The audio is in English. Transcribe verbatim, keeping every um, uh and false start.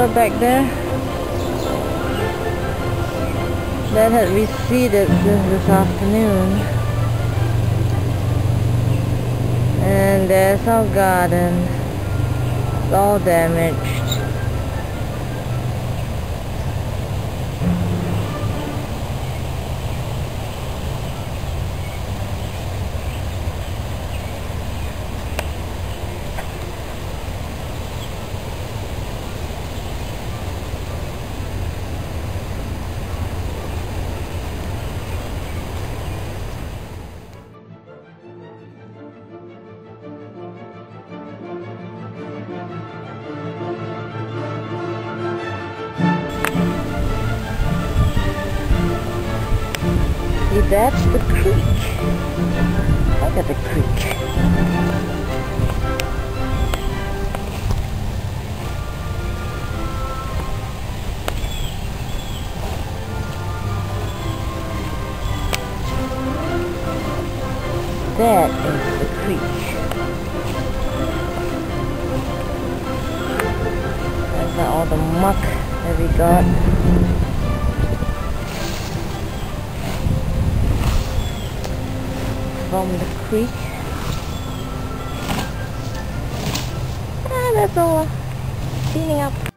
water back there that had receded since this afternoon. And there's our garden. It's all damaged. See, that's the creek. Look at the creek. That is the creek. That's all the muck that we got. From the creek. Ah, that's all. Cleaning up.